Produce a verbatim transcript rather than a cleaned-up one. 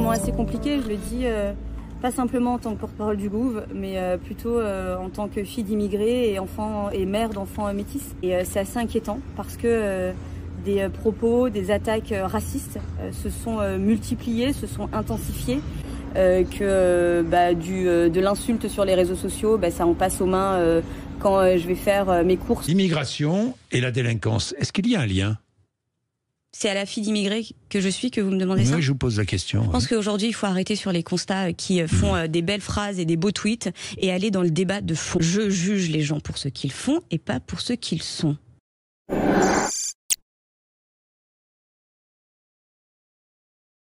moment assez compliqué, je le dis euh, pas simplement en tant que porte-parole du Gouv, mais euh, plutôt euh, en tant que fille d'immigrés et, enfant, et mère d'enfants euh, métis. Et euh, c'est assez inquiétant parce que euh, des euh, propos, des attaques euh, racistes euh, se sont euh, multipliées, se sont intensifiées. Euh, que euh, bah, du, euh, de l'insulte sur les réseaux sociaux, bah, ça en passe aux mains euh, quand euh, je vais faire euh, mes courses. L'immigration et la délinquance, est-ce qu'il y a un lien ? C'est à la fille d'immigré que je suis que vous me demandez oui, ça ? Oui, je vous pose la question. Je pense qu'aujourd'hui, il faut arrêter sur les constats qui font mmh. des belles phrases et des beaux tweets et aller dans le débat de fond. Je juge les gens pour ce qu'ils font et pas pour ce qu'ils sont.